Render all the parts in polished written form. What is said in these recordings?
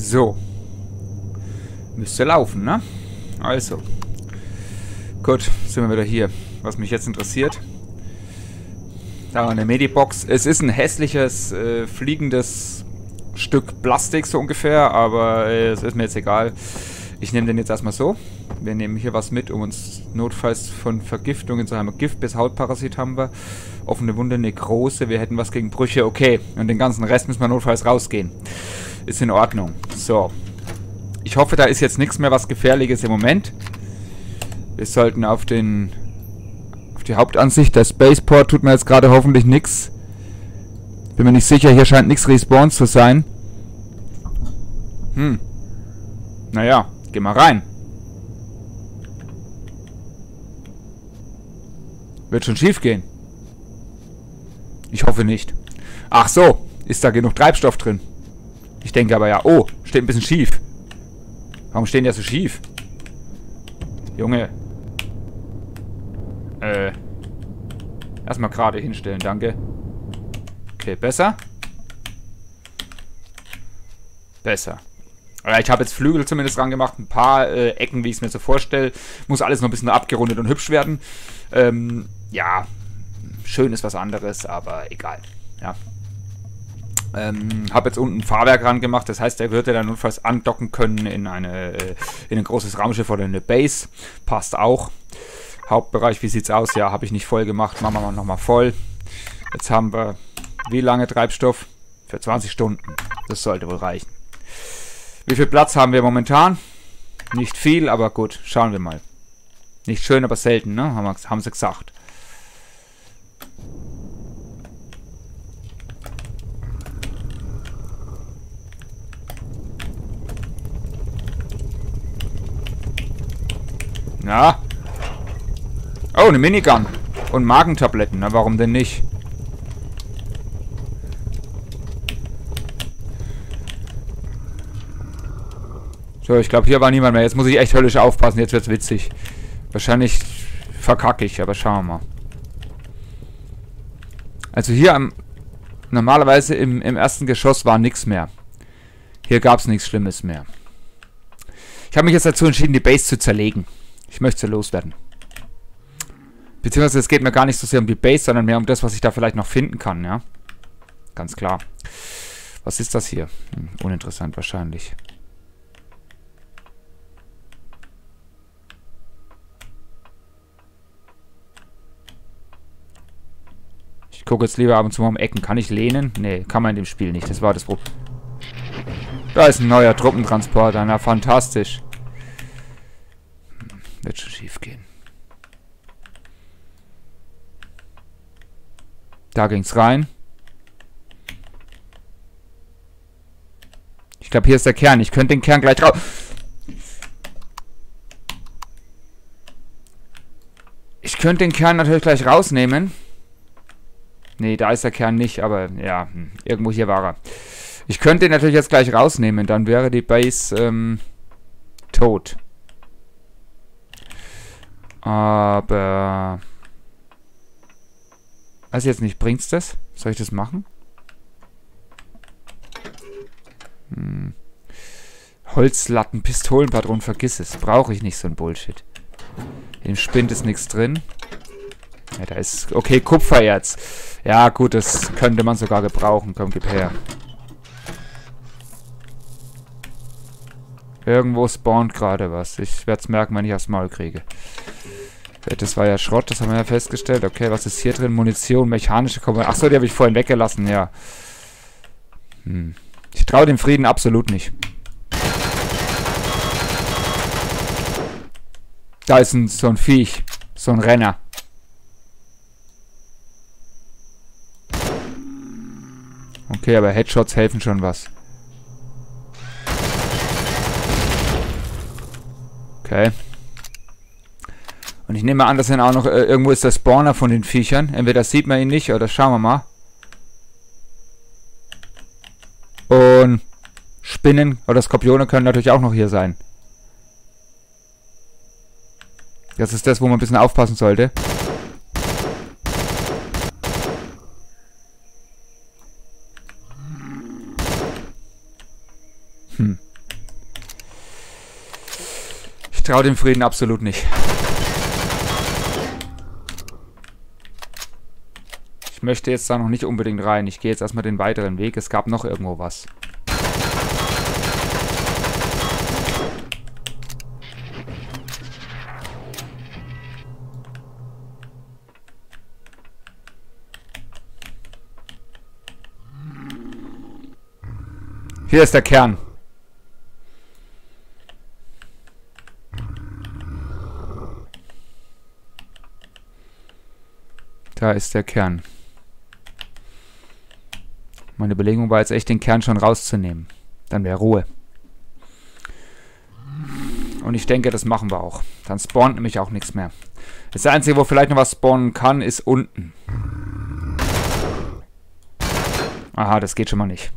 So. Müsste laufen, ne? Also. Gut, sind wir wieder hier. Was mich jetzt interessiert. Da eine Medibox. Es ist ein hässliches, fliegendes Stück Plastik so ungefähr, aber es ist mir jetzt egal. Ich nehme den jetzt erstmal so. Wir nehmen hier was mit, um uns notfalls von Vergiftungen zu haben. Gift bis Hautparasit haben wir. Offene Wunde, Nekrose. Wir hätten was gegen Brüche. Okay. Und den ganzen Rest müssen wir notfalls rausgehen. Ist in Ordnung. So. Ich hoffe, da ist jetzt nichts mehr was Gefährliches im Moment. Wir sollten auf die Hauptansicht. Der Spaceport tut mir jetzt gerade hoffentlich nichts. Bin mir nicht sicher. Hier scheint nichts respawned zu sein. Naja, geh mal rein. Wird schon schief gehen. Ich hoffe nicht. Ach so, ist da genug Treibstoff drin? Ich denke aber ja, oh, steht ein bisschen schief. Warum stehen die so schief? Junge. Erstmal gerade hinstellen, danke. Okay, besser? Besser. Ich habe jetzt Flügel zumindest dran gemacht, ein paar Ecken, wie ich es mir so vorstelle. Muss alles noch ein bisschen abgerundet und hübsch werden. Ja, schön ist was anderes, aber egal. Ja. Habe jetzt unten ein Fahrwerk ran gemacht, das heißt, er würde dann notfalls andocken können in ein großes Raumschiff oder in eine Base. Passt auch. Hauptbereich, wie sieht's aus? Ja, habe ich nicht voll gemacht. Machen wir mal nochmal voll. Jetzt haben wir wie lange Treibstoff? Für 20 Stunden. Das sollte wohl reichen. Wie viel Platz haben wir momentan? Nicht viel, aber gut, schauen wir mal. Nicht schön, aber selten, ne? Haben sie gesagt. Na? Oh, eine Minigun. Und Magentabletten. Na, warum denn nicht? So, ich glaube, hier war niemand mehr. Jetzt muss ich echt höllisch aufpassen. Jetzt wird's witzig. Wahrscheinlich verkacke ich, aber schauen wir mal. Also hier normalerweise im ersten Geschoss war nichts mehr. Hier gab es nichts Schlimmes mehr. Ich habe mich jetzt dazu entschieden, die Base zu zerlegen. Ich möchte sie loswerden. Beziehungsweise es geht mir gar nicht so sehr um die Base, sondern mehr um das, was ich da vielleicht noch finden kann, ja. Ganz klar. Was ist das hier? Uninteressant wahrscheinlich. Ich gucke jetzt lieber ab und zu mal um Ecken. Kann ich lehnen? Nee, kann man in dem Spiel nicht. Das war das Problem. Da ist ein neuer Truppentransporter. Na, fantastisch. Wird schon schief gehen. Da ging's rein. Ich glaube, hier ist der Kern. Ich könnte den Kern gleich raus... Ich könnte den Kern natürlich gleich rausnehmen. Nee, da ist der Kern nicht, aber ja, irgendwo hier war er. Ich könnte ihn natürlich jetzt gleich rausnehmen, dann wäre die Base tot. Aber... Also jetzt nicht, bringt's das? Soll ich das machen? Holzlatten, Pistolenpatronen, vergiss es. Brauche ich nicht so ein Bullshit. Im Spind ist nichts drin. Ja, da ist... Okay, Kupfererz. Ja, gut, das könnte man sogar gebrauchen. Komm, gib her. Irgendwo spawnt gerade was. Ich werde es merken, wenn ich aufs Maul kriege. Das war ja Schrott, das haben wir ja festgestellt. Okay, was ist hier drin? Munition, mechanische Komponenten. Achso, die habe ich vorhin weggelassen, ja. Ich traue dem Frieden absolut nicht. Da ist so ein Viech. So ein Renner. Okay, aber Headshots helfen schon was. Okay. Und ich nehme an, dass dann auch noch irgendwo ist der Spawner von den Viechern. Entweder sieht man ihn nicht, oder schauen wir mal. Und Spinnen oder Skorpione können natürlich auch noch hier sein. Das ist das, wo man ein bisschen aufpassen sollte. traue dem Frieden absolut nicht. Ich möchte jetzt da noch nicht unbedingt rein. Ich gehe jetzt erstmal den weiteren Weg. Es gab noch irgendwo was. Hier ist der Kern. Da ist der Kern. Meine Überlegung war jetzt echt, den Kern schon rauszunehmen. Dann wäre Ruhe. Und ich denke, das machen wir auch. Dann spawnt nämlich auch nichts mehr. Das Einzige, wo vielleicht noch was spawnen kann, ist unten. Aha, das geht schon mal nicht.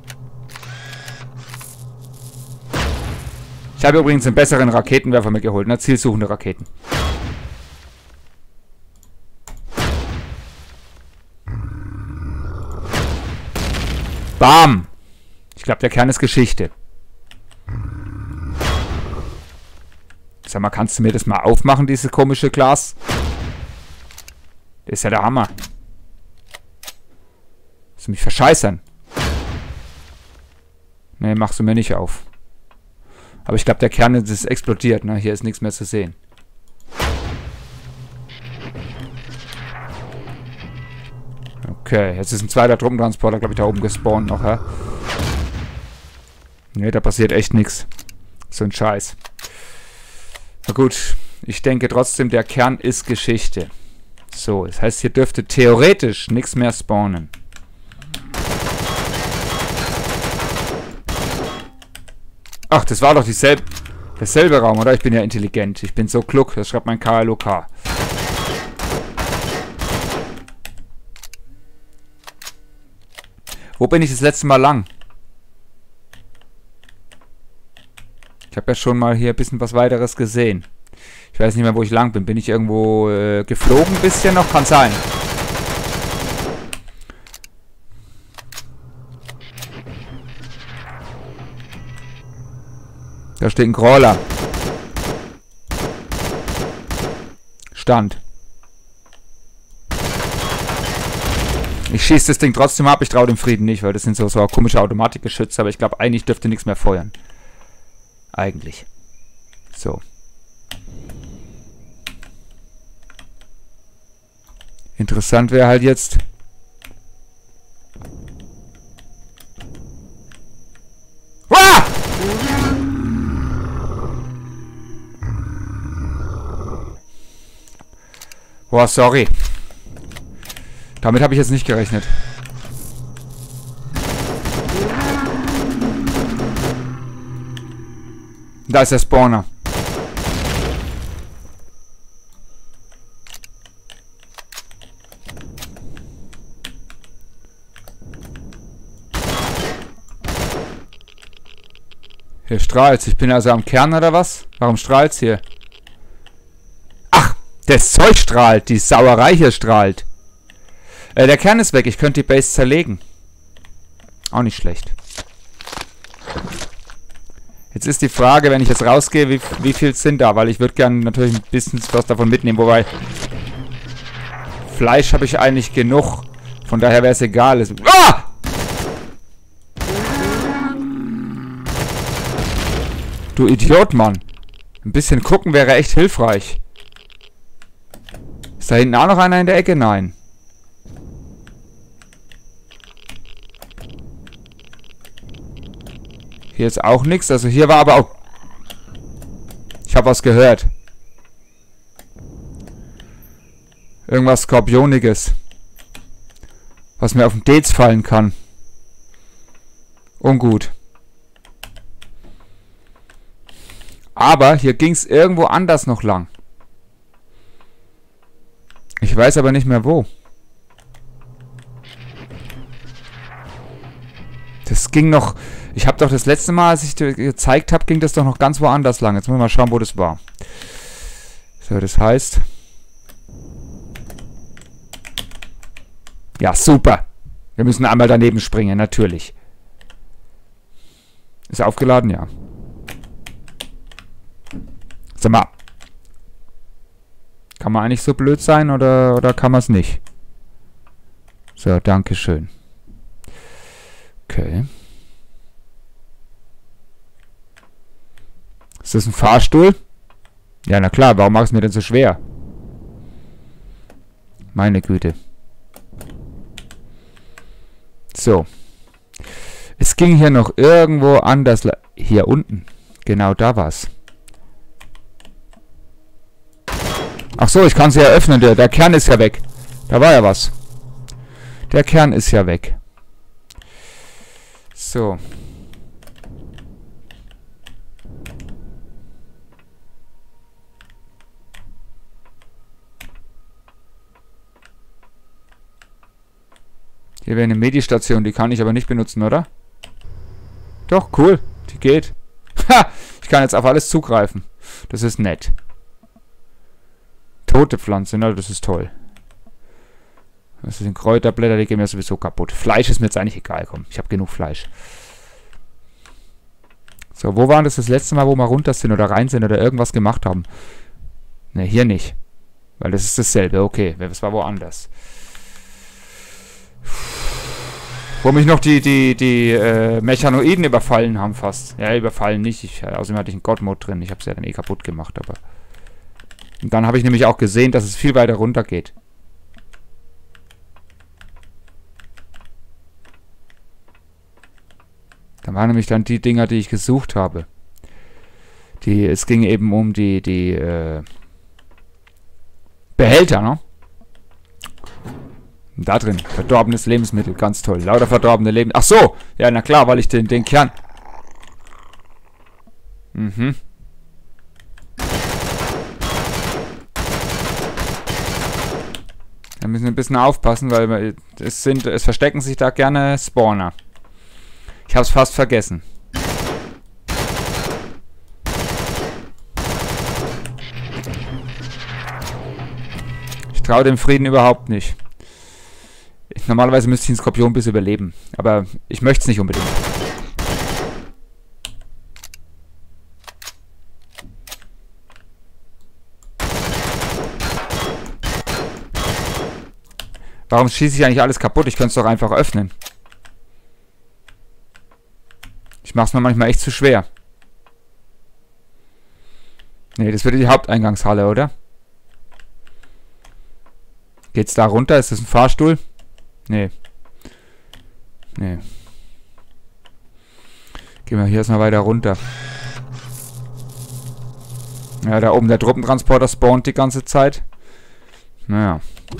Ich habe übrigens einen besseren Raketenwerfer mitgeholt, ne? Zielsuchende Raketen. Bam! Ich glaube, der Kern ist Geschichte. Sag mal, kannst du mir das mal aufmachen, dieses komische Glas? Das ist ja der Hammer. Willst du mich verscheißern? Nee, machst du mir nicht auf. Aber ich glaube, der Kern ist explodiert, ne? Hier ist nichts mehr zu sehen. Okay, jetzt ist ein zweiter Truppentransporter, glaube ich, da oben gespawnt noch, hä? Ne, da passiert echt nichts. So ein Scheiß. Na gut, ich denke trotzdem, der Kern ist Geschichte. So, das heißt, hier dürfte theoretisch nichts mehr spawnen. Ach, das war doch derselbe Raum, oder? Ich bin ja intelligent. Ich bin so klug. Das schreibt mein KLOK. Wo bin ich das letzte Mal lang? Ich habe ja schon mal hier ein bisschen was weiteres gesehen. Ich weiß nicht mehr, wo ich lang bin. Bin ich irgendwo geflogen ein bisschen noch? Kann sein. Da steht ein Crawler. Stand. Ich schieße das Ding trotzdem ab. Ich traue dem Frieden nicht, weil das sind so komische Automatikgeschütze. Aber ich glaube, eigentlich dürfte nichts mehr feuern. Eigentlich. So. Interessant wäre halt jetzt... Ah! Boah, sorry. Damit habe ich jetzt nicht gerechnet. Da ist der Spawner. Hier strahlt's. Ich bin also am Kern oder was? Warum strahlt's hier? Ach, das Zeug strahlt. Die Sauerei hier strahlt. Der Kern ist weg. Ich könnte die Base zerlegen. Auch nicht schlecht. Jetzt ist die Frage, wenn ich jetzt rausgehe, wie viel sind da? Weil ich würde gerne natürlich ein bisschen was davon mitnehmen. Wobei, Fleisch habe ich eigentlich genug. Von daher wäre es egal. Ah! Du Idiot, Mann. Ein bisschen gucken wäre echt hilfreich. Ist da hinten auch noch einer in der Ecke? Nein. Hier ist auch nichts. Also hier war aber auch... Ich habe was gehört. Irgendwas Skorpioniges. Was mir auf den Dates fallen kann. Ungut. Aber hier ging es irgendwo anders noch lang. Ich weiß aber nicht mehr wo. Das ging noch... Ich habe doch das letzte Mal, als ich dir gezeigt habe, ging das doch noch ganz woanders lang. Jetzt müssen wir mal schauen, wo das war. So, das heißt... Ja, super. Wir müssen einmal daneben springen, natürlich. Ist aufgeladen? Ja. Sag mal. Kann man eigentlich so blöd sein oder kann man es nicht? So, dankeschön. Okay. Ist das ein Fahrstuhl? Ja, na klar, warum machst du mir denn so schwer? Meine Güte. So. Es ging hier noch irgendwo anders. Hier unten. Genau da war's. Ach so, ich kann sie ja öffnen. Der Kern ist ja weg. Da war ja was. Der Kern ist ja weg. So. Hier wäre eine Medistation, die kann ich aber nicht benutzen, oder? Doch, cool. Die geht. Ha! Ich kann jetzt auf alles zugreifen. Das ist nett. Tote Pflanze, ne? Das ist toll. Das sind Kräuterblätter, die gehen mir sowieso kaputt. Fleisch ist mir jetzt eigentlich egal, komm. Ich habe genug Fleisch. So, wo war das letzte Mal, wo wir runter sind oder rein sind oder irgendwas gemacht haben? Ne, hier nicht. Weil das ist dasselbe, okay. Das war woanders. Wo mich noch die Mechanoiden überfallen haben fast. Ja, überfallen nicht. Außerdem hatte ich einen God-Mode drin. Ich habe es ja dann eh kaputt gemacht, aber... Und dann habe ich nämlich auch gesehen, dass es viel weiter runter geht. Da waren nämlich dann die Dinger, die ich gesucht habe. Es ging eben um die Behälter, ne? Da drin, verdorbenes Lebensmittel, ganz toll. Lauter verdorbene Lebensmittel. Ach so! Ja, na klar, weil ich den Kern... Mhm. Da müssen wir ein bisschen aufpassen, weil es verstecken sich da gerne Spawner. Ich hab's fast vergessen. Ich traue dem Frieden überhaupt nicht. Normalerweise müsste ich den Skorpion bis überleben. Aber ich möchte es nicht unbedingt. Warum schieße ich eigentlich alles kaputt? Ich könnte es doch einfach öffnen. Ich mache es mir manchmal echt zu schwer. Nee, das wird die Haupteingangshalle, oder? Geht's da runter? Ist das ein Fahrstuhl? Nee. Nee. Gehen wir hier erstmal weiter runter. Ja, da oben der Truppentransporter spawnt die ganze Zeit. Naja.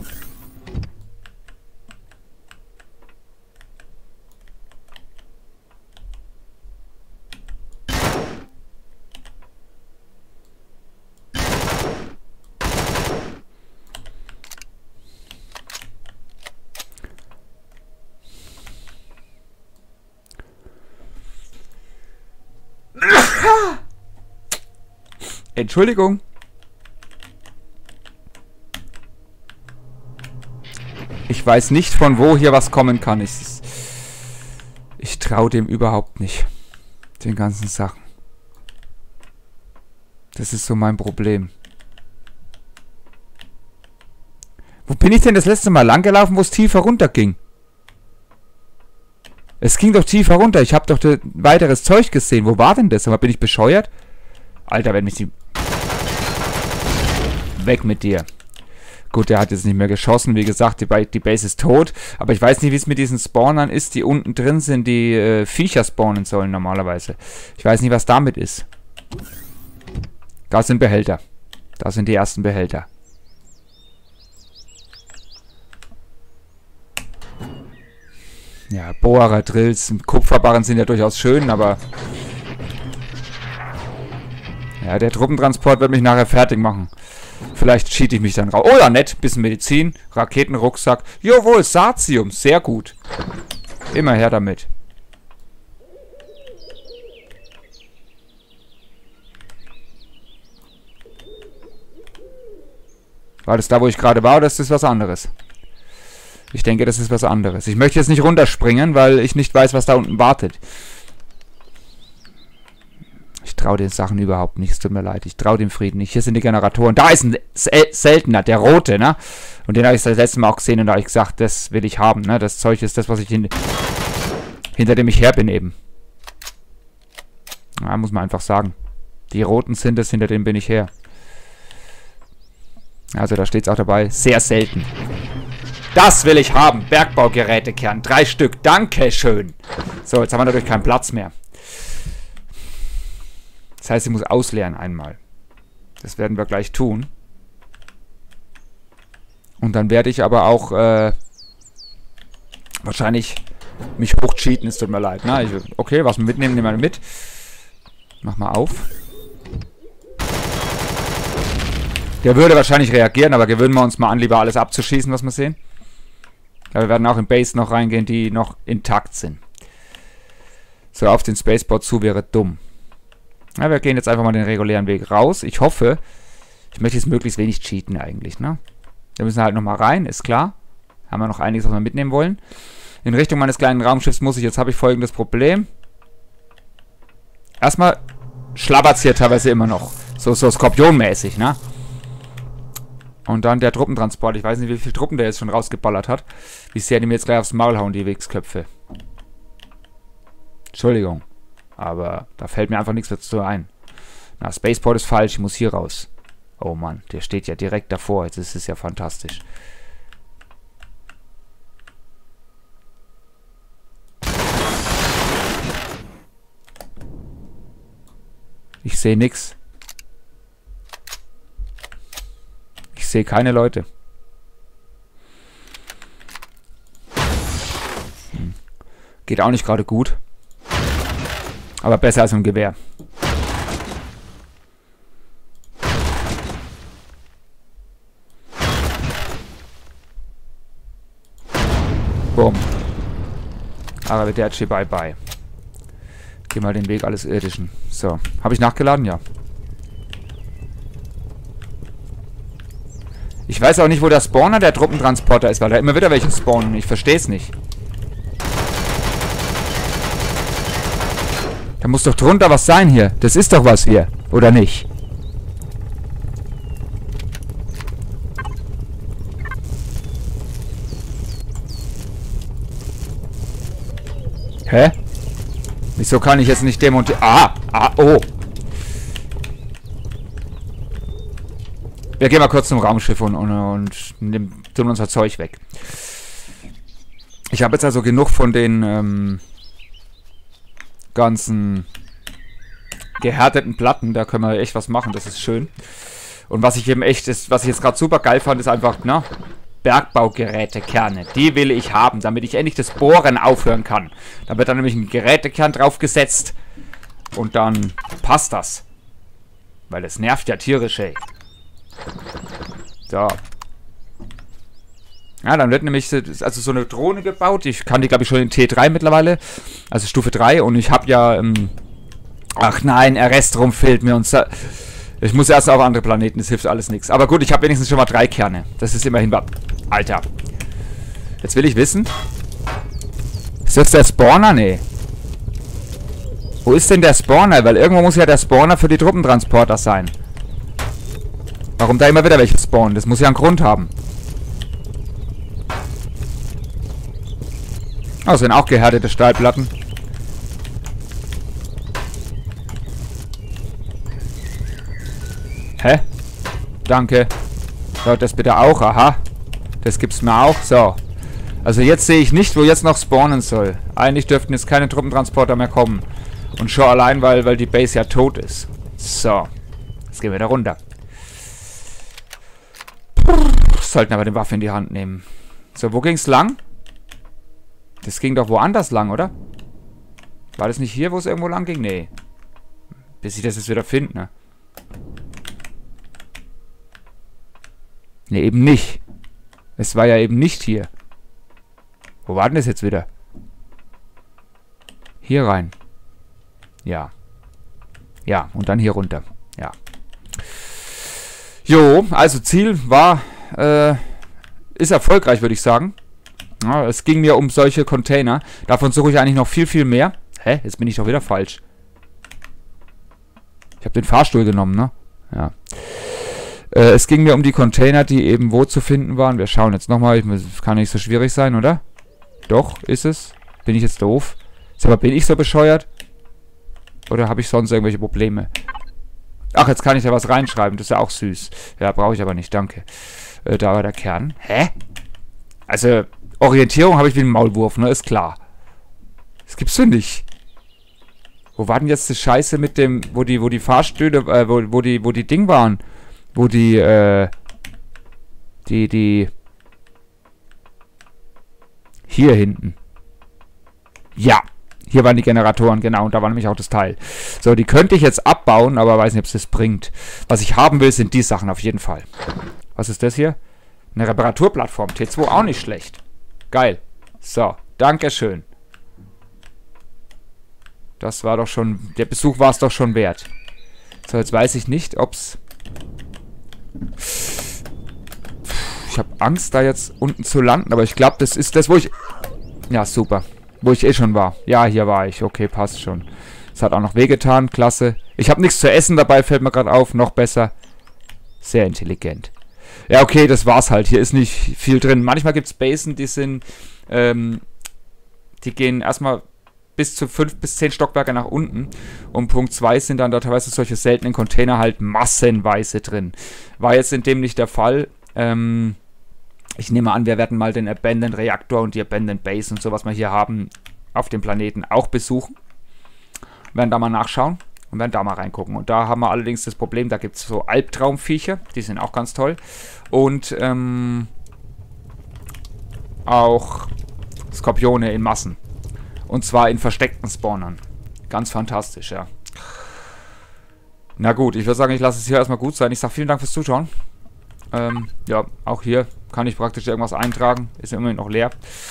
Entschuldigung. Ich weiß nicht, von wo hier was kommen kann. Ich traue dem überhaupt nicht. Den ganzen Sachen. Das ist so mein Problem. Wo bin ich denn das letzte Mal langgelaufen, wo es tiefer runter ging? Es ging doch tiefer runter. Ich habe doch weiteres Zeug gesehen. Wo war denn das? Aber bin ich bescheuert? Alter, wenn mich die... Weg mit dir. Gut, der hat jetzt nicht mehr geschossen. Wie gesagt, die Base ist tot. Aber ich weiß nicht, wie es mit diesen Spawnern ist, die unten drin sind, die Viecher spawnen sollen normalerweise. Ich weiß nicht, was damit ist. Da sind Behälter. Da sind die ersten Behälter. Ja, Bohrer, Drills und Kupferbarren sind ja durchaus schön, aber... Ja, der Truppentransport wird mich nachher fertig machen. Vielleicht cheat ich mich dann raus. Oh ja, nett. Bisschen Medizin, Raketenrucksack. Jawohl, Satium. Sehr gut. Immer her damit. War das da, wo ich gerade war, oder ist das was anderes? Ich denke, das ist was anderes. Ich möchte jetzt nicht runterspringen, weil ich nicht weiß, was da unten wartet. Ich traue den Sachen überhaupt nicht. Es tut mir leid. Ich traue dem Frieden nicht. Hier sind die Generatoren. Da ist ein seltener, der rote, ne? Und den habe ich das letzte Mal auch gesehen und da habe ich gesagt, das will ich haben, ne? Das Zeug ist das, was ich hinter dem ich her bin eben. Ja, muss man einfach sagen. Die roten sind es, hinter dem bin ich her. Also da steht es auch dabei. Sehr selten. Das will ich haben. Bergbaugerätekern. 3 Stück. Dankeschön. So, jetzt haben wir natürlich keinen Platz mehr. Das heißt, ich muss ausleeren einmal. Das werden wir gleich tun. Und dann werde ich aber auch wahrscheinlich mich hochcheaten. Es tut mir leid. Na, okay, was wir mitnehmen, nehmen wir mit. Mach mal auf. Der würde wahrscheinlich reagieren, aber gewöhnen wir uns mal an, lieber alles abzuschießen, was wir sehen. Ja, wir werden auch in Base noch reingehen, die noch intakt sind. So, auf den Spaceport zu wäre dumm. Ja, wir gehen jetzt einfach mal den regulären Weg raus. Ich hoffe, ich möchte jetzt möglichst wenig cheaten eigentlich, ne? Wir müssen halt nochmal rein, ist klar. Haben wir noch einiges, was wir mitnehmen wollen. In Richtung meines kleinen Raumschiffs muss ich, jetzt habe ich folgendes Problem. Erstmal schlabbert es hier teilweise immer noch. So Skorpionmäßig, ne? Und dann der Truppentransport. Ich weiß nicht, wie viele Truppen der jetzt schon rausgeballert hat. Wie sehr die mir jetzt gleich aufs Maul hauen, die Wichsköpfe. Entschuldigung. Aber da fällt mir einfach nichts dazu ein. Na, Spaceport ist falsch. Ich muss hier raus. Oh Mann, der steht ja direkt davor. Jetzt ist es ja fantastisch. Ich sehe nichts. Ich sehe keine Leute. Geht auch nicht gerade gut. Aber besser als im Gewehr. Boom. Arrivederci, bye bye. Geh mal den Weg alles Irdischen. So. Habe ich nachgeladen? Ja. Ich weiß auch nicht, wo der Spawner der Truppentransporter ist, weil da immer wieder welche spawnen. Ich verstehe es nicht. Da muss doch drunter was sein hier. Das ist doch was hier. Oder nicht? Hä? Wieso kann ich jetzt nicht demontieren? Oh. Wir gehen mal kurz zum Raumschiff und tun unser Zeug weg. Ich habe jetzt also genug von den ganzen gehärteten Platten. Da können wir echt was machen. Das ist schön. Und was ich eben echt ist, was ich jetzt gerade super geil fand, ist einfach, na, Bergbaugerätekerne. Die will ich haben, damit ich endlich das Bohren aufhören kann. Da wird dann nämlich ein Gerätekern draufgesetzt. Und dann passt das. Weil es nervt ja tierisch, ey. So. Ja, dann wird nämlich also so eine Drohne gebaut. Ich kann die, glaube ich, schon in T3 mittlerweile. Also Stufe 3. Und ich habe ja... ach nein, Arrestrum fehlt mir. Und ich muss erst auf andere Planeten. Das hilft alles nichts. Aber gut, ich habe wenigstens schon mal 3 Kerne. Das ist immerhin... Alter. Jetzt will ich wissen... Ist das der Spawner? Nee. Wo ist denn der Spawner? Weil irgendwo muss ja der Spawner für die Truppentransporter sein. Warum da immer wieder welche spawnen? Das muss ja einen Grund haben. Oh, sind auch gehärtete Stahlplatten. Hä? Danke. So, das bitte auch. Aha. Das gibt's mir auch. So. Also jetzt sehe ich nicht, wo jetzt noch spawnen soll. Eigentlich dürften jetzt keine Truppentransporter mehr kommen. Und schon allein, weil die Base ja tot ist. So. Jetzt gehen wir da runter. Sollten aber die Waffe in die Hand nehmen. So, wo ging's lang? Das ging doch woanders lang, oder? War das nicht hier, wo es irgendwo lang ging? Nee. Bis ich das jetzt wieder finde, ne? Ne, eben nicht. Es war ja eben nicht hier. Wo war denn das jetzt wieder? Hier rein. Ja. Ja, und dann hier runter. Ja. Jo, also Ziel war, ist erfolgreich, würde ich sagen. Ja, es ging mir um solche Container. Davon suche ich eigentlich noch viel, viel mehr. Hä? Jetzt bin ich doch wieder falsch. Ich habe den Fahrstuhl genommen, ne? Ja. Es ging mir um die Container, die eben wo zu finden waren. Wir schauen jetzt nochmal. Kann nicht so schwierig sein, oder? Doch, ist es. Bin ich jetzt doof? Sag mal, bin ich so bescheuert? Oder habe ich sonst irgendwelche Probleme? Ach, jetzt kann ich da was reinschreiben. Das ist ja auch süß. Ja, brauche ich aber nicht, danke. Da war der Kern. Hä? Also, Orientierung habe ich wie ein Maulwurf, ne? Ist klar. Das gibt's doch nicht. Wo war denn jetzt die Scheiße mit dem, wo die Fahrstühle, wo die Ding waren? Wo die hier hinten. Ja, hier waren die Generatoren, genau, und da war nämlich auch das Teil. So, die könnte ich jetzt abbauen, aber weiß nicht, ob es das bringt. Was ich haben will, sind die Sachen auf jeden Fall. Was ist das hier? Eine Reparaturplattform. T2 auch nicht schlecht. Geil. So, dankeschön. Das war doch schon... Der Besuch war es doch schon wert. So, jetzt weiß ich nicht, ob's... Ich habe Angst, da jetzt unten zu landen, aber ich glaube, das ist das, wo ich... Ja, super. Wo ich eh schon war. Ja, hier war ich. Okay, passt schon. Es hat auch noch wehgetan. Klasse. Ich habe nichts zu essen dabei, fällt mir gerade auf. Noch besser. Sehr intelligent. Ja, okay, das war's halt. Hier ist nicht viel drin. Manchmal gibt es Basen, die sind... die gehen erstmal bis zu 5 bis 10 Stockwerke nach unten. Und Punkt 2 sind dann da teilweise solche seltenen Container halt massenweise drin. War jetzt in dem nicht der Fall. Ich nehme an, wir werden mal den Abandoned Reaktor und die Abandoned Base und so, was wir hier haben, auf dem Planeten auch besuchen. Werden da mal nachschauen und werden da mal reingucken. Und da haben wir allerdings das Problem, da gibt es so Albtraumviecher, die sind auch ganz toll. Und auch Skorpione in Massen. Und zwar in versteckten Spawnern. Ganz fantastisch, ja. Na gut, ich würde sagen, ich lasse es hier erstmal gut sein. Ich sage vielen Dank fürs Zuschauen. Ja, auch hier kann ich praktisch irgendwas eintragen. Ist ja immerhin noch leer.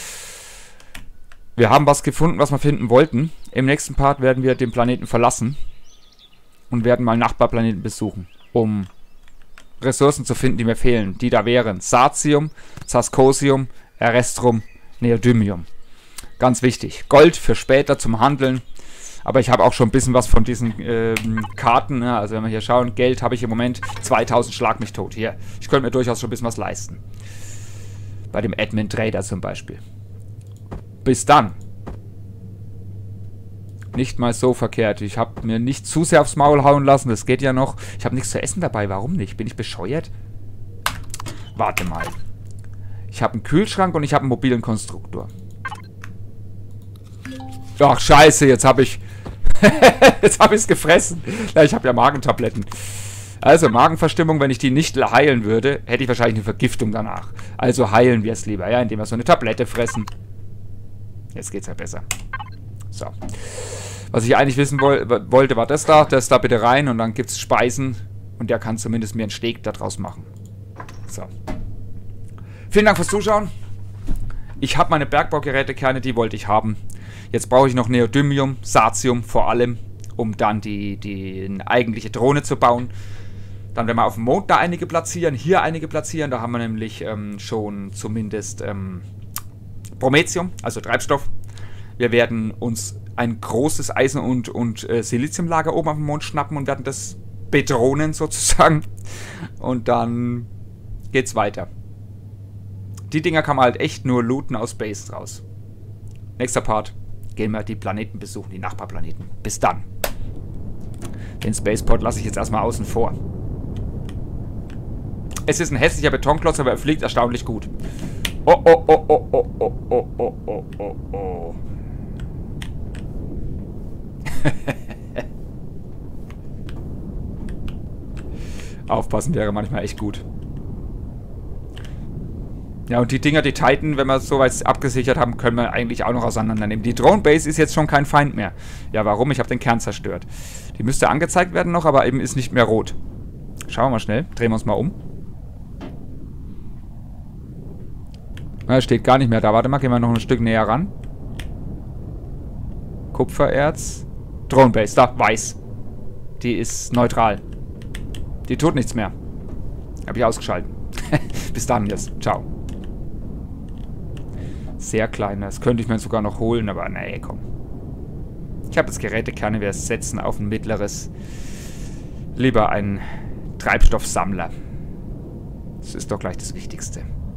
Wir haben was gefunden, was wir finden wollten. Im nächsten Part werden wir den Planeten verlassen. Und werden mal Nachbarplaneten besuchen. Um Ressourcen zu finden, die mir fehlen. Die da wären Satium, Zascosium, Erestrum, Neodymium. Ganz wichtig. Gold für später zum Handeln. Aber ich habe auch schon ein bisschen was von diesen Karten. Ne? Also wenn wir hier schauen, Geld habe ich im Moment 2000 Schlag mich tot. Hier, ich könnte mir durchaus schon ein bisschen was leisten. Bei dem Admin Trader zum Beispiel. Bis dann. Nicht mal so verkehrt. Ich habe mir nicht zu sehr aufs Maul hauen lassen. Das geht ja noch. Ich habe nichts zu essen dabei. Warum nicht? Bin ich bescheuert? Warte mal. Ich habe einen Kühlschrank und ich habe einen mobilen Konstruktor. Ach, scheiße, jetzt habe ich... jetzt habe ich es gefressen. Ja, ich habe ja Magentabletten. Also, Magenverstimmung, wenn ich die nicht heilen würde, hätte ich wahrscheinlich eine Vergiftung danach. Also heilen wir es lieber, ja, indem wir so eine Tablette fressen. Jetzt geht's ja besser. So. Was ich eigentlich wissen wollte, war das da. Das da bitte rein und dann gibt's Speisen. Und der kann zumindest mir einen Steak daraus machen. So. Vielen Dank fürs Zuschauen. Ich habe meine Bergbaugerätekerne, die wollte ich haben. Jetzt brauche ich noch Neodymium, Satium vor allem, um dann die eigentliche Drohne zu bauen. Dann werden wir auf dem Mond da einige platzieren, hier einige platzieren. Da haben wir nämlich schon zumindest Promethium, also Treibstoff. Wir werden uns ein großes Eisen- und Siliziumlager oben auf dem Mond schnappen und werden das bedrohen sozusagen. Und dann geht's weiter. Die Dinger kann man halt echt nur looten aus Space raus. Nächster Part. Gehen wir die Planeten besuchen, die Nachbarplaneten. Bis dann. Den Spaceport lasse ich jetzt erstmal außen vor. Es ist ein hässlicher Betonklotz, aber er fliegt erstaunlich gut. Oh, oh, oh, oh, oh, oh, oh, oh, oh, oh, oh. Aufpassen wäre manchmal echt gut. Ja, und die Dinger, die Titan, wenn wir es soweit abgesichert haben, können wir eigentlich auch noch auseinandernehmen. Die Drone Base ist jetzt schon kein Feind mehr. Ja, warum? Ich habe den Kern zerstört. Die müsste angezeigt werden noch, aber eben ist nicht mehr rot. Schauen wir mal schnell. Drehen wir uns mal um. Na, steht gar nicht mehr da. Warte mal, gehen wir noch ein Stück näher ran. Kupfererz. Drone Base, da, weiß. Die ist neutral. Die tut nichts mehr. Habe ich ausgeschaltet. Bis dann jetzt. Ciao. Sehr klein. Das könnte ich mir sogar noch holen, aber nee, komm. Ich habe jetzt Gerätekerne, wir setzen auf ein mittleres. lieber ein Treibstoffsammler. Das ist doch gleich das Wichtigste.